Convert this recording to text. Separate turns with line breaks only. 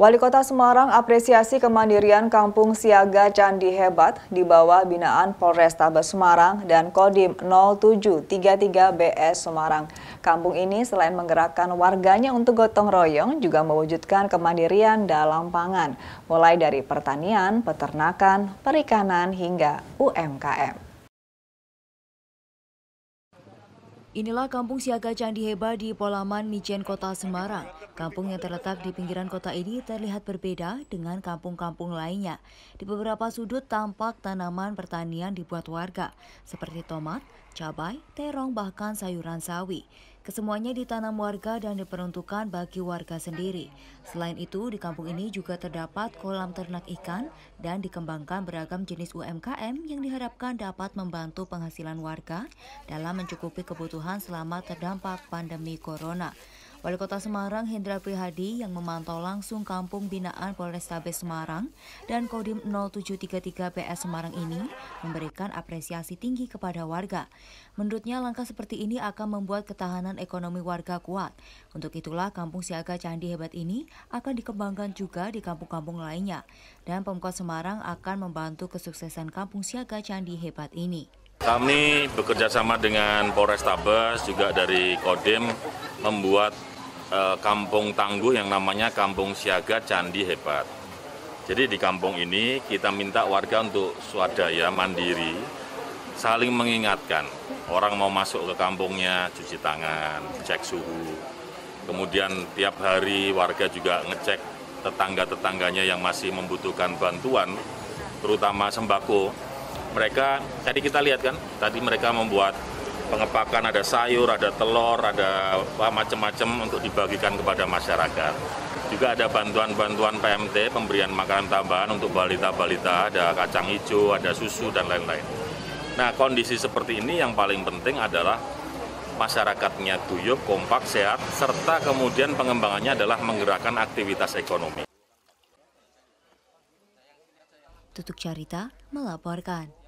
Wali Kota Semarang apresiasi kemandirian Kampung Siaga Candi Hebat di bawah binaan Polrestabes Semarang dan Kodim 0733 BS Semarang. Kampung ini selain menggerakkan warganya untuk gotong royong juga mewujudkan kemandirian dalam pangan, mulai dari pertanian, peternakan, perikanan hingga UMKM.
Inilah Kampung Siaga Candi Hebat di Polaman, Mijen, Kota Semarang. Kampung yang terletak di pinggiran kota ini terlihat berbeda dengan kampung-kampung lainnya. Di beberapa sudut tampak tanaman pertanian dibuat warga, seperti tomat, cabai, terong, bahkan sayuran sawi. Kesemuanya ditanam warga dan diperuntukkan bagi warga sendiri. Selain itu, di kampung ini juga terdapat kolam ternak ikan dan dikembangkan beragam jenis UMKM yang diharapkan dapat membantu penghasilan warga dalam mencukupi kebutuhan selama terdampak pandemi corona. Wali Kota Semarang Hendra Prihadi yang memantau langsung kampung binaan Polrestabes Semarang dan Kodim 0733 PS Semarang ini memberikan apresiasi tinggi kepada warga. Menurutnya langkah seperti ini akan membuat ketahanan ekonomi warga kuat. Untuk itulah Kampung Siaga Candi Hebat ini akan dikembangkan juga di kampung-kampung lainnya. Dan Pemkot Semarang akan membantu kesuksesan Kampung Siaga Candi Hebat ini.
Kami bekerja sama dengan Polrestabes juga dari Kodim membuat kampung tangguh yang namanya Kampung Siaga Candi Hebat. Jadi di kampung ini kita minta warga untuk swadaya mandiri, saling mengingatkan. Orang mau masuk ke kampungnya cuci tangan, cek suhu. Kemudian tiap hari warga juga ngecek tetangga-tetangganya yang masih membutuhkan bantuan, terutama sembako. Mereka, tadi kita lihat kan, tadi mereka membuat pengepakan, ada sayur, ada telur, ada macam-macam untuk dibagikan kepada masyarakat. Juga ada bantuan-bantuan PMT, pemberian makanan tambahan untuk balita-balita, ada kacang hijau, ada susu, dan lain-lain. Nah, kondisi seperti ini yang paling penting adalah masyarakatnya guyup, kompak, sehat, serta kemudian pengembangannya adalah menggerakkan aktivitas ekonomi.
Tutuk Carita melaporkan.